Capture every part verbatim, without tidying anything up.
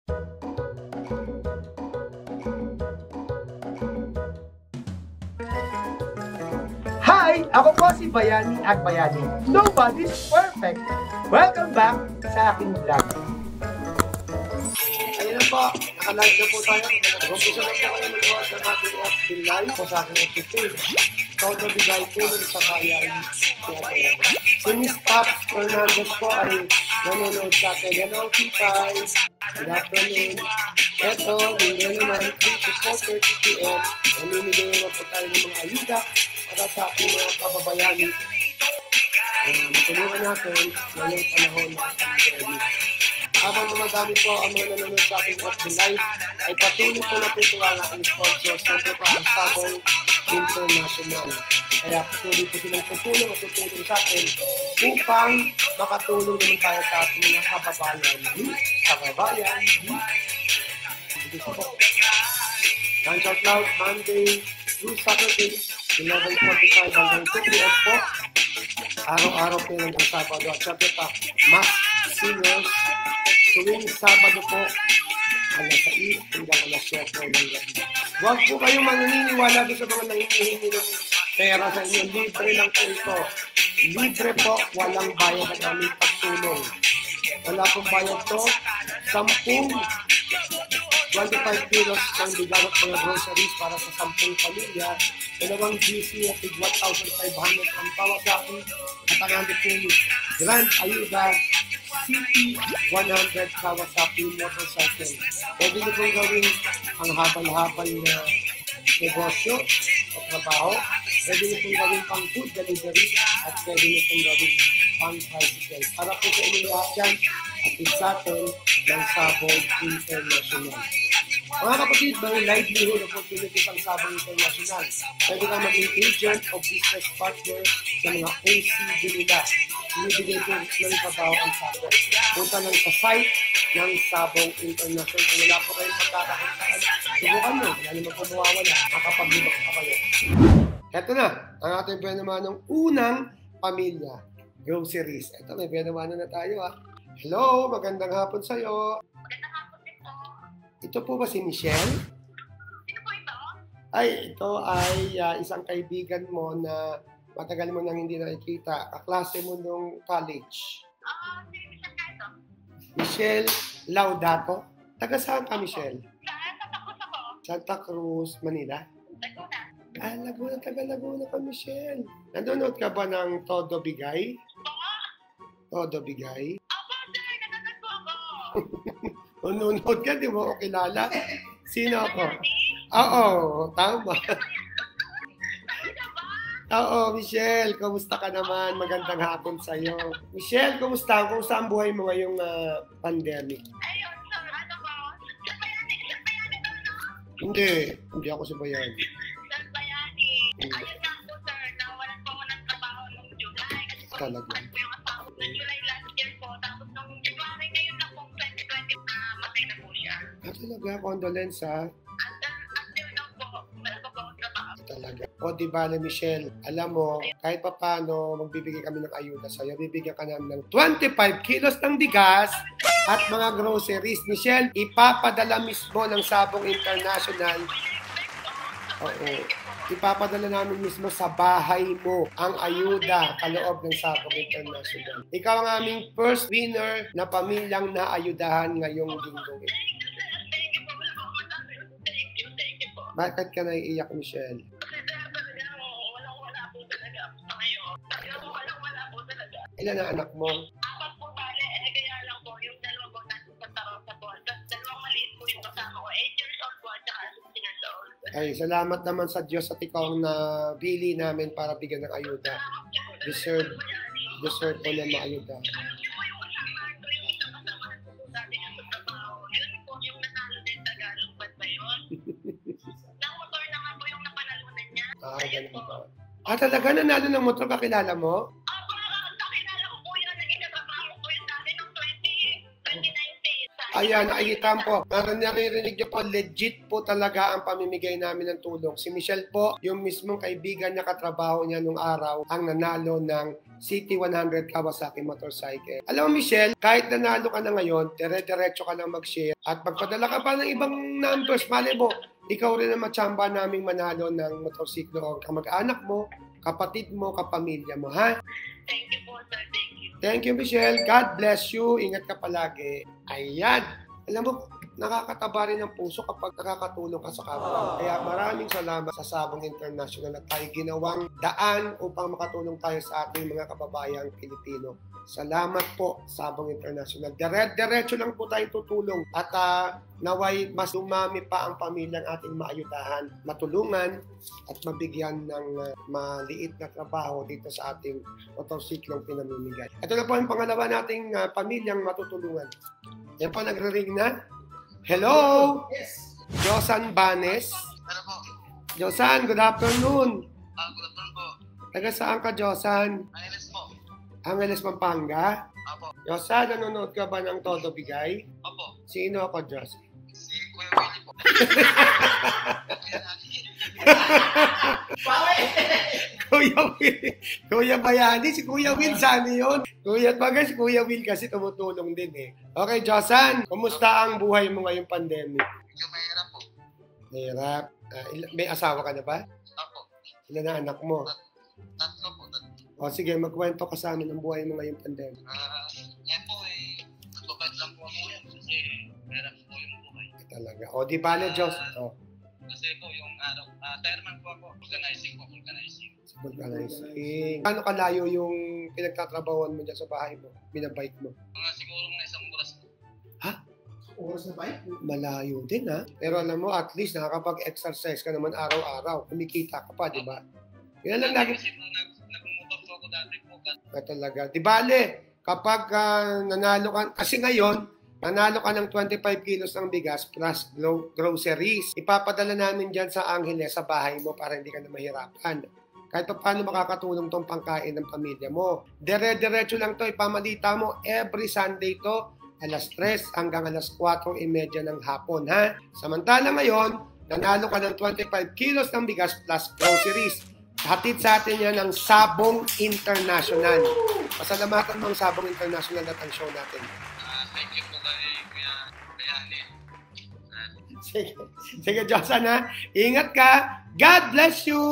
Hi! Ako po si Bayani Agbayani. Nobody's perfect. Welcome back sa aking vlog. Ayun na po, nakalive na po tayo. Nag-umpisa na po kayo mag-uwas ng ating F B Live po sa aking F B page. Todo bigay po nun sa bayan. Si Miss Pops Fernandez po ay nanonood sa akin. Hello, T-Pies. Good afternoon. Ito, hindi naman three to four thirty p m Namimigay na po tayo ng mga ayuda para sa ating mga kababayani. Uh, matulungan natin ngayong panahon na pandemic. Habang dumadami po ang mga nanonood sa ating F B Live, ay patuloy po natin ito ang ating sponsors. Siyempre po ang Sabong International. Kaya patuloy po silang tutulong at tutulong sa atin upang makatulong naman tayo sa ating mga kababayan. Kababayan. Sige po. Lunch Out Loud, Monday through Saturday, eleven forty-five hanggang two p m po. Araw-araw po yung hanggang Sabado. At siyempre pa, Mass Singers, tuwing Sabado po, alas sais hanggang alas siyete ng gabi. Huwag po kayong maniniwala doon sa mga nangihingi ng pera sa inyo. Libre lang po ito. Libre po, walang bayad ang aming pagtulong. Wala pong bayad to. Sampung twenty-five kilos ng bigang at mga groceries para sa sampung pamilya. Dalawang G C at one thousand five hundred ang Kawasaki at ang ating Grand Ayuda C P one hundred Kawasaki motorcycle. Pwede nyo pong gawin ang habal-habal na negosyo o trabaho. Pwede nyo pong gawin pang food delivery at pwede nyo pong gawin pang tricycle. Para po sa inyo lahat yan at isatin ng Sabong International. Mga kapatid, may livelihood opportunity pang Sabong International. Pwede ka maging agent o business partner sa mga O C D nila. Binibigay po ng trabaho ang Sabong. Punta lang sa site ng Sabong International. Kung wala po kayong magkakakitaan, subukan nyo. Wala naman po mawawala. Makapaglibak pa kayo. Ito na, ang ating pwede ng unang pamilya. Groceries. Ito, may pwede na tayo ha. Hello, magandang hapon sa'yo. Magandang hapon din po. Ito po ba si Michelle? Sino po ito? Ay, ito ay uh, isang kaibigan mo na matagal mo nang hindi nakikita. Kaklase mo nung college. Ah, si Michelle ka ito. Michelle Laudato. Taga saan ka, Michelle? Saan? Santa Cruz ako. Santa Cruz, Manila? Laguna. Ah, Laguna. Taga Laguna ka, Michelle. Nanonood ka ba ng Todo Bigay? Oo. Todo Bigay? Ako, sir. Nanonood po ako. Nanonood ka, di mo ako kilala. Sino ako? Bayani? Oo, tama. Talaga ba? Oo, Michelle, kumusta ka naman? Magandang hapon sa'yo. Michelle, kumusta? Kumusta ang buhay mo ngayong uh, pandemic? Ayun, sir. Ano ba? Sir Bayani. Sir Bayani ba, no? Hindi, hindi ako si Bayan. Sir Bayani. Ayun nga po, sir. Nawalan po ako ng trabaho noong July. Kasi po, Talaga? ano po yung asawa ko na July last year po. Tapos noong January ngayon lang po, twenty twenty, na matay na po siya. Ah, talaga, condolence ha. Until, until now po, wala pa po akong trabaho. Talaga. O di ba na Michelle, alam mo, kahit pa paano, magbibigay kami ng ayuda sa'yo. Bibigyan ka namin ng twenty-five kilos ng bigas at mga groceries. Michelle, ipapadala mismo ng Sabong International. Oo. Ipapadala namin mismo sa bahay mo ang ayuda kaloob ng Sabong International. Ikaw ang aming first winner na pamilyang naayudahan ngayong linggo. Thank you, sir. Thank you po. Wala po akong masabi. Thank you, thank you po. Bakit ka naiiyak, Michelle? Kasi sir, talaga, walang-wala po talaga ako sa ngayon. Talagang walang-wala po talaga. Ilan ang anak mo? Apat po bale, eh kaya lang po, yung dalawa po nasa Santa Rosa po. Tapos dalawang maliit po yung kasama ko, eight years old po at saka sixteen years old. Ay, salamat naman sa Diyos at ikaw ang nabili namin para bigyan ng ayuda. Deserve, deserve ko na maayuda. Alam niyo po yung kasama ko, yung isang kasamahan ko po dati niya sa trabaho. Yun po yung nanalo din Tagalog ba't ba yun? Nang motor naman po yung napanalunan niya. Ah, Ayun ganun po. ba? Ah, talaga nanalo ng motor, kakilala mo? Aba, kakilala ko po yan. Naging natrabaho ko yun dati noong twenty nineteen. Ayan, nakikita po. Naririnig niyo po, legit po talaga ang pamimigay namin ng tulong. Si Michelle po, yung mismong kaibigan niya, katrabaho niya nung araw, ang nanalo ng C T one hundred Kawasaki motorcycle. Alam mo, Michelle, kahit nanalo ka na ngayon, dire-diretso ka lang mag-share at magpadala ka pa ng ibang numbers. Mali mo, ikaw rin ang matsamba naming manalo ng motorsiklo o kamag-anak mo, kapatid mo, kapamilya mo, ha? Thank you po, sir. Thank you. Thank you, Michelle. God bless you. Ingat ka palagi. Ayan. Alam mo, nakakataba rin ng puso kapag nakakatulong ka sa kapwa. Kaya maraming salamat sa Sabong International at tayo ginawang daan upang makatulong tayo sa ating mga kababayang Pilipino. Salamat po, Sabong International. Dire-diretso lang po tayo tutulong at uh, naway mas dumami pa ang pamilyang ating maayudahan, matulungan at mabigyan ng uh, maliit na trabaho dito sa ating motorsiklong pinamimigay. Ito na po ang pangalawa nating uh, pamilyang matutulungan. Yan po, nagre-ring na. Hello! Yes. Josan Banes. Ano po? Josan, good afternoon. Ah, good afternoon po. Taga saan ka, Josan? Angeles po. Angeles, Pampanga? Apo. Josan, nanonood ka ba ng Todo Bigay? Opo. Sino ako, Josan? Si Kuya Willie po. Kuya Nani. Pawe! Kuya Will. Kuya Bayani, si Kuya Will, saan yun? Kuya Bagay, si Kuya Will kasi tumutulong din eh. Okay, Josan, kumusta ang buhay mo ngayong pandemic? Medyo mahirap po. Mahirap. Ah, il- may asawa ka na ba? Opo. Ilan na anak mo? Tatlo po. Tatlo. O sige, magkwento ka sa amin ang buhay mo ngayong pandemic. Ah, yan po eh. Nagpapait lang po ako yan kasi mahirap po yung buhay. Eh, talaga. O di bale, Jos. O, Kasi po yung ano, uh, tireman po ako. Organizing po, organizing. vulcanizing. Paano kalayo yung pinagtatrabawan mo dyan sa bahay mo? Binabike mo? Mga siguro mga isang oras po. Oras na bike? Malayo din ha. Pero alam mo, at least nakakapag-exercise ka naman araw-araw. Kumikita ka pa, di ba? Yan lang lagi. Kasi po nag, nagmumotor po ako dati po. Na talaga. Di bale, kapag ah, nanalo ka, kasi ngayon, nanalo ka ng twenty-five kilos ng bigas plus gro- groceries. Ipapadala namin dyan sa Angeles sa bahay mo para hindi ka na mahirapan. Kahit pa paano makakatulong tong pangkain ng pamilya mo. Dire-diretso lang to, ipamalita mo every Sunday to, alas tres hanggang alas kwatro trenta ng hapon, ha? Samantala ngayon, nanalo ka ng twenty-five kilos ng bigas plus groceries. Hatid sa atin yan ng Sabong International. Pasalamatan mo ang Sabong International at ang show natin. Ah, thank you po kay Kuya Bayani. Ah, Sige, sige Josan ha. Ingat ka. God bless you.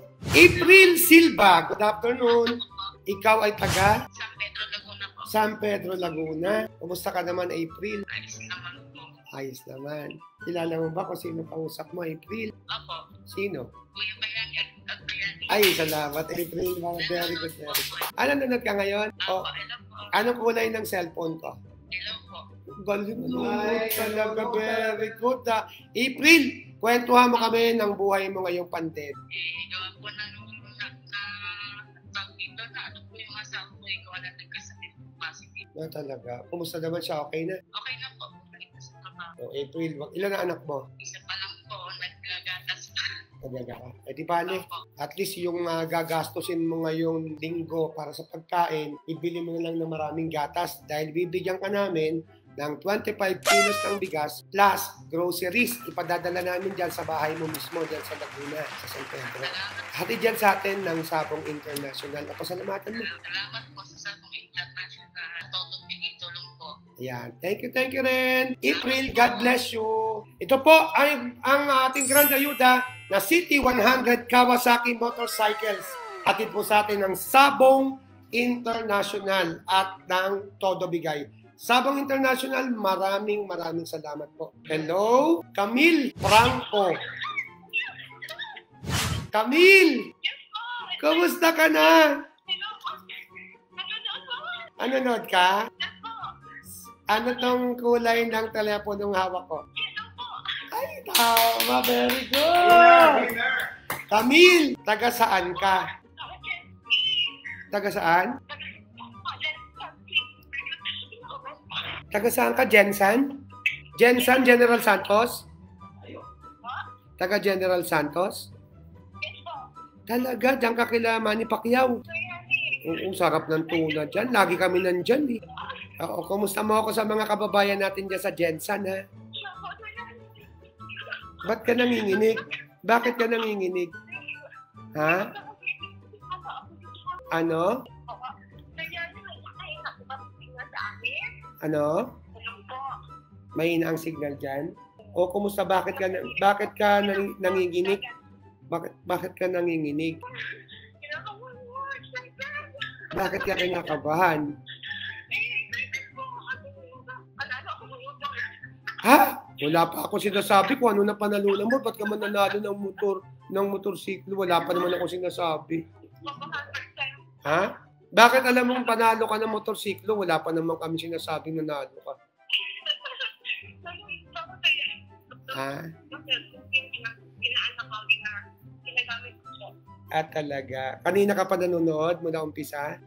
April Silva, good afternoon. Ikaw ay taga San Pedro Laguna po. San Pedro, Laguna. Kumusta ka naman, April? Ayos naman po. Ayos naman. Kilala mo ba kung sino kausap mo, April? Opo. Sino? Kuya Bayani at at Bayani. Ay, salamat, April. Very good, very good. Ano nanonood ka ngayon? O, Opo, hello po. anong kulay ng cellphone ko? Hello po. Galing mo talaga, very good. Ha? April, kwentuhan mo kami ng buhay mo ngayong pandemic. Eh, gawa po na nung na, na, tawag dito na ano po yung asawa ko, eh, gawa na nagkasakit po positive. Na talaga. Kumusta naman siya? Okay na? Okay na po. Balik na sa trabaho. O, April, ilan na anak mo? Isa pa lang po, naglagatas pa. Talaga ka. Eh di bale, Opo. at least yung uh, gagastusin mo ngayong linggo para sa pagkain, ibili mo na lang ng maraming gatas dahil bibigyan ka namin ng twenty-five kilos ng bigas plus groceries. Ipadadala namin dyan sa bahay mo mismo, dyan sa Laguna, sa San Pedro. Salamat. Hati dyan sa atin ng Sabong International. Pasalamatan mo. Salamat po sa Sabong International. Totoo tinitulong po. Ayan. Thank you, thank you rin. April, God bless you. Ito po ay ang ating grand ayuda na C T one hundred Kawasaki Motorcycles. Hatid po sa atin ng Sabong International at ng Todo Bigay. Sabong International, maraming maraming salamat po. Hello, Camille Franco. Camille, Yes po! kumusta ka na? Hello po! Nanonood po! Anonood ka? Yes po! Ano tong kulay ng teleponong hawak ko? Hello po! Ay, tama. Very good. Camille, taga saan ka? Okay. Taga saan? Taga saan ka, Jensan? Jensan, General Santos? Taga General Santos? Yes po! Talaga, diyan ka kila Manny Pacquiao. Oo, sarap ng tuna dyan. Lagi kami nandyan eh. Oo, kumusta mo ako sa mga kababayan natin dyan sa Jensen, ha? Ba't ka nanginginig? Bakit ka nanginginig? Ha? Ano? Ano? Mahina ang signal dyan? O kumusta? Bakit ka, na- bakit ka nang, nanginginig? Bakit, bakit ka nanginginig? Bakit ka kinakabahan? Ha? Wala pa ako sinasabi kung ano na panalunan mo. Ba't ka mananalo ng motor, ng motorsiklo? Wala pa naman ako sinasabi. Ha? Bakit alam mong panalo ka ng motorsiklo? Wala pa naman kami sinasabing nanalo ka. Ha? At talaga. Kanina ka pa nanonood mula umpisa?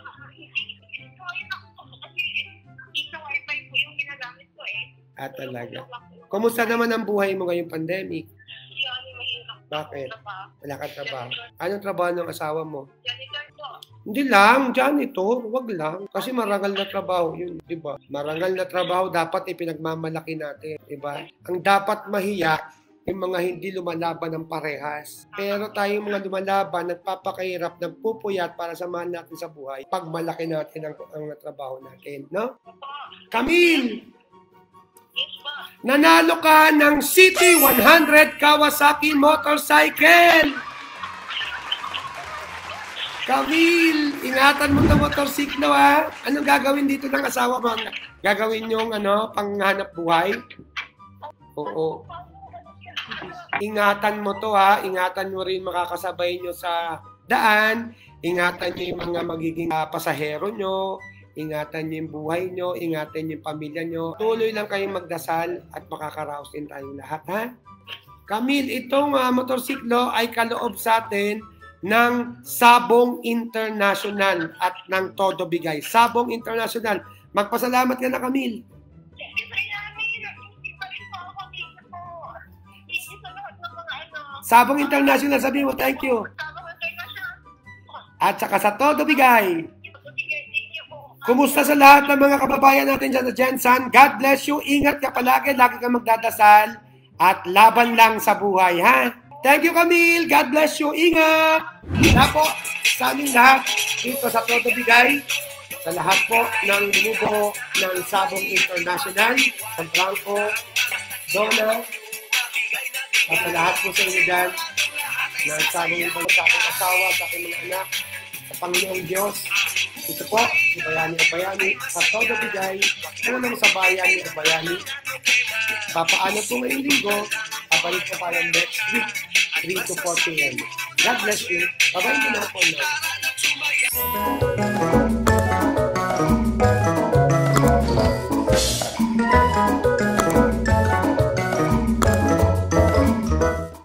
At talaga. Kumusta naman ang buhay mo ngayong pandemic? Bakit? Wala kang trabaho. Anong trabaho ng asawa mo? Hindi lang, janitor. Wag lang. Kasi marangal na trabaho yun, di ba? Marangal na trabaho dapat ipinagmamalaki natin, di ba? Ang dapat mahiya, yung mga hindi lumalaban ng parehas. Pero tayong mga lumalaban, nagpapakahirap, nagpupuyat para samahan natin sa buhay pag malaki natin ang, ang trabaho natin, no? Camille! Nanalo ka ng City one hundred Kawasaki motorcycle! Camille, ingatan mo ng motorsiklo, ha? Anong gagawin dito ng asawa mo? Gagawin yung ano, panghanap buhay? Oo. Ingatan mo to, ha? Ingatan mo rin makakasabay nyo sa daan. Ingatan nyo yung mga magiging uh, pasahero nyo. Ingatan nyo yung buhay nyo. Ingatan nyo yung pamilya nyo. Tuloy lang kayong magdasal at makakaraos din tayong lahat, ha? Camille, itong uh, motorsiklo ay kaloob sa atin ng Sabong International at ng Todo Bigay. Sabong International. Magpasalamat ka na, Camille. Sabong International, sabihin mo, thank you. At saka sa Todo Bigay. Kumusta sa lahat ng mga kababayan natin dyan sa Jensen? God bless you. Ingat ka palagi. Lagi ka magdadasal. At laban lang sa buhay, ha? Thank you, Camille. God bless you. Ingat! Na po, sa aming lahat, dito sa Todo Bigay, sa lahat po ng bumubuo ng Sabong International, sa Franco, Donna, at sa lahat po sa inyo dyan, ng Sabong International, sa aking asawa, sa aking mga anak, sa Panginoong Diyos. Ito po, si Bayani o Bayani, sa Todo Bigay, unang sa Bayani o Bayani. Papaano po ngayong linggo, babalik po parang next week, three to four p m God bless you. Bye-bye na po na.